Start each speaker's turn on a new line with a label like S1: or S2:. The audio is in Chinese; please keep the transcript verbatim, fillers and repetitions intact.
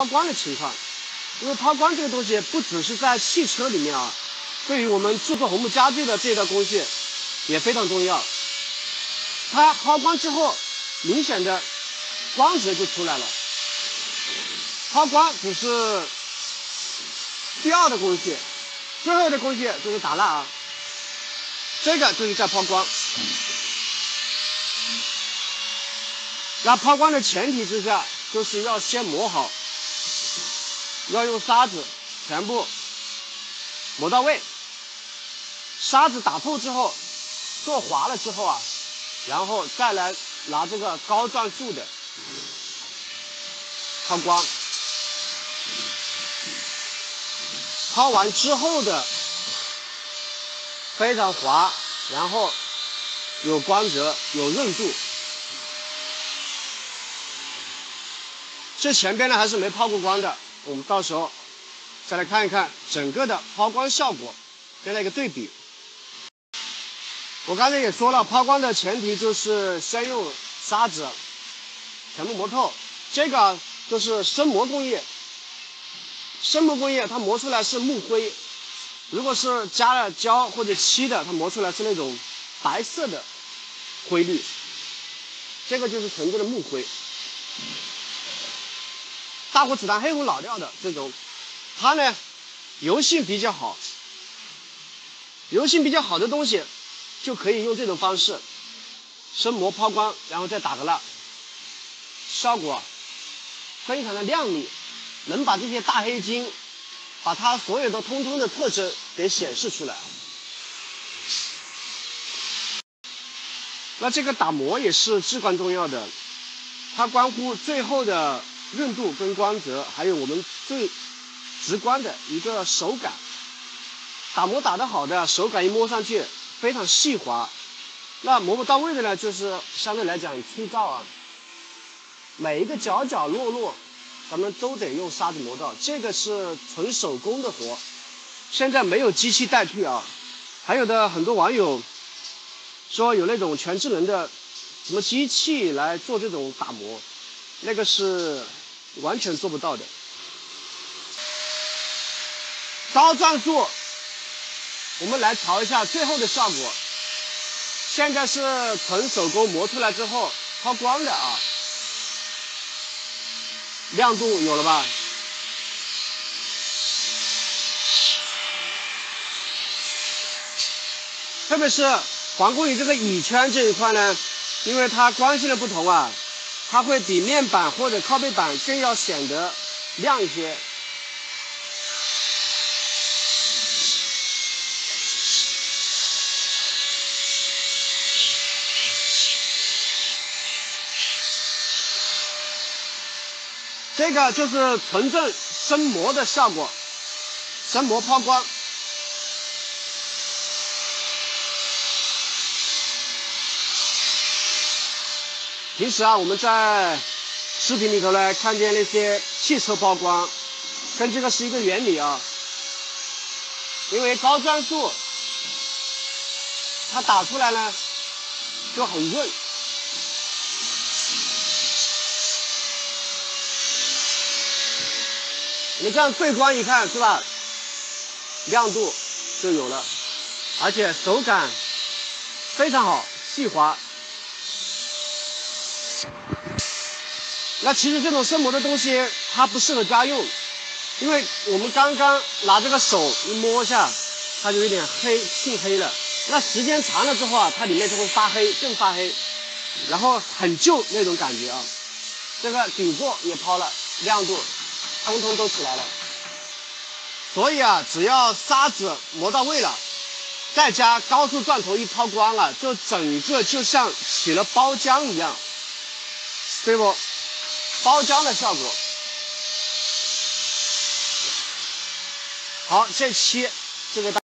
S1: 抛光的情况。因为抛光这个东西不只是在汽车里面啊，对于我们制作红木家具的这道工序也非常重要。它抛光之后，明显的光泽就出来了。抛光只是第二的工序，最后的工序就是打蜡啊。这个就是在抛光。那抛光的前提之下，就是要先磨好，要用砂纸全部磨到位。砂纸打透之后，做滑了之后啊，然后再来拿这个高转速的抛光。抛完之后的非常滑，然后有光泽，有润度。这前边呢还是没抛过光的，我们到时候再来看一看整个的抛光效果，跟那个对比。我刚才也说了，抛光的前提就是先用砂纸全部磨透，这个就是生磨工艺。生磨工艺它磨出来是木灰，如果是加了胶或者漆的，它磨出来是那种白色的灰绿，这个就是纯正的木灰。大火子弹黑红老料的这种，它呢油性比较好，油性比较好的东西就可以用这种方式生磨抛光，然后再打个蜡，效果非常的亮丽，能把这些大黑金把它所有的通通的特征给显示出来。那这个打磨也是至关重要的，它关乎最后的润度跟光泽，还有我们最直观的一个手感。打磨打得好的手感一摸上去非常细滑，那磨不到位的呢，就是相对来讲粗糙啊，每一个角角落落咱们都得用砂纸磨到，这个是纯手工的活，现在没有机器代替啊。还有的很多网友说有那种全智能的什么机器来做这种打磨，那个是完全做不到的。高转速，我们来调一下最后的效果。现在是纯手工磨出来之后抛光的啊，亮度有了吧？特别是黄工艺这个乙圈这一块呢，因为它光线的不同啊，它会比面板或者靠背板更要显得亮一些。这个就是纯正生磨的效果，生磨抛光。平时啊，我们在视频里头呢，看见那些汽车抛光，跟这个是一个原理啊。因为高转速，它打出来呢就很润。你这样对光一看，是吧？亮度就有了，而且手感非常好，细滑。那其实这种生磨的东西它不适合家用，因为我们刚刚拿这个手一摸一下，它就有点黑，沁黑了。那时间长了之后啊，它里面就会发黑，更发黑，然后很旧那种感觉啊。这个底座也抛了，亮度通通都起来了。所以啊，只要砂纸磨到位了，再加高速钻头一抛光啊，就整个就像起了包浆一样，对不？包浆的效果。好，这期这个大。